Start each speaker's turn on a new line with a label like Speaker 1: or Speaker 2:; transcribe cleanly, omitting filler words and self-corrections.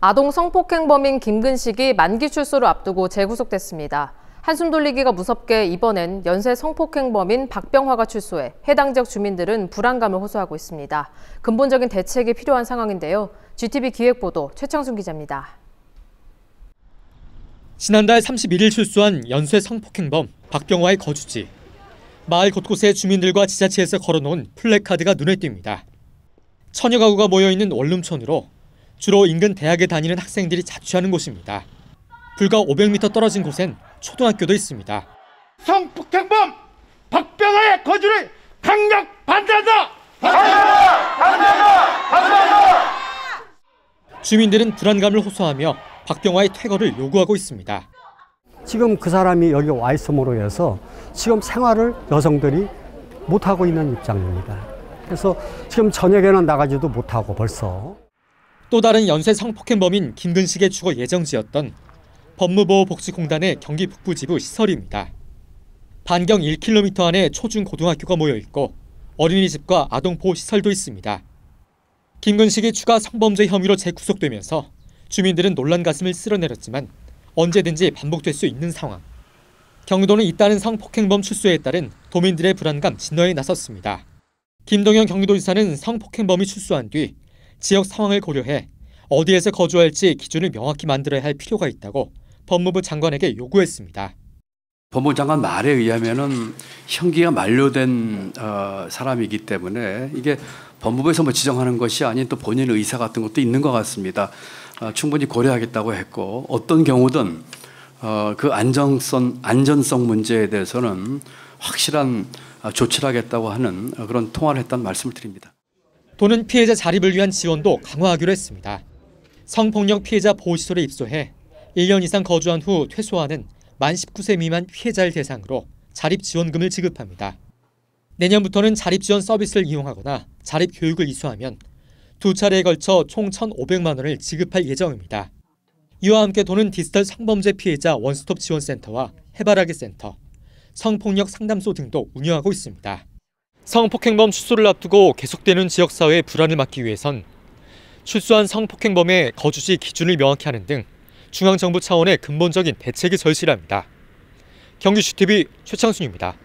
Speaker 1: 아동 성폭행범인 김근식이 만기 출소를 앞두고 재구속됐습니다. 한숨 돌리기가 무섭게 이번엔 연쇄 성폭행범인 박병화가 출소해 해당 지역 주민들은 불안감을 호소하고 있습니다. 근본적인 대책이 필요한 상황인데요. GTV 기획보도 최창순 기자입니다.
Speaker 2: 지난달 31일 출소한 연쇄 성폭행범 박병화의 거주지. 마을 곳곳에 주민들과 지자체에서 걸어놓은 플래카드가 눈에 띕니다. 천여 가구가 모여있는 원룸촌으로 주로 인근 대학에 다니는 학생들이 자취하는 곳입니다. 불과 500m 떨어진 곳엔 초등학교도 있습니다.
Speaker 3: 성폭행범 박병화의 거주를 강력 반대한다! 반대한다! 반대한다! 반대한다!
Speaker 2: 주민들은 불안감을 호소하며 박병화의 퇴거를 요구하고 있습니다.
Speaker 4: 지금 그 사람이 여기 와 있음으로 해서 지금 생활을 여성들이 못하고 있는 입장입니다. 그래서 지금 저녁에는 나가지도 못하고 벌써.
Speaker 2: 또 다른 연쇄 성폭행범인 김근식의 주거 예정지였던 법무보호복지공단의 경기 북부지부 시설입니다. 반경 1km 안에 초중고등학교가 모여있고 어린이집과 아동보호시설도 있습니다. 김근식이 추가 성범죄 혐의로 재구속되면서 주민들은 놀란 가슴을 쓸어내렸지만 언제든지 반복될 수 있는 상황. 경기도는 잇따른 성폭행범 출소에 따른 도민들의 불안감 진화에 나섰습니다. 김동연 경기도지사는 성폭행범이 출소한 뒤 지역 상황을 고려해 어디에서 거주할지 기준을 명확히 만들어야 할 필요가 있다고 법무부 장관에게 요구했습니다.
Speaker 5: 법무부 장관 말에 의하면은 형기가 만료된 사람이기 때문에 이게 법무부에서 뭐 지정하는 것이 아닌 또 본인의 의사 같은 것도 있는 것 같습니다. 충분히 고려하겠다고 했고 어떤 경우든 그 안전성 문제에 대해서는 확실한 조치를 하겠다고 하는 그런 통화를 했다는 말씀을 드립니다.
Speaker 2: 도는 피해자 자립을 위한 지원도 강화하기로 했습니다. 성폭력 피해자 보호시설에 입소해 1년 이상 거주한 후 퇴소하는 만 19세 미만 피해자를 대상으로 자립지원금을 지급합니다. 내년부터는 자립지원 서비스를 이용하거나 자립교육을 이수하면 두 차례에 걸쳐 총 1,500만 원을 지급할 예정입니다. 이와 함께 도는 디지털 성범죄 피해자 원스톱 지원센터와 해바라기 센터, 성폭력 상담소 등도 운영하고 있습니다. 성폭행범 출소를 앞두고 계속되는 지역사회의 불안을 막기 위해선 출소한 성폭행범의 거주지 기준을 명확히 하는 등 중앙정부 차원의 근본적인 대책이 절실합니다. 경기 GTV 최창순입니다.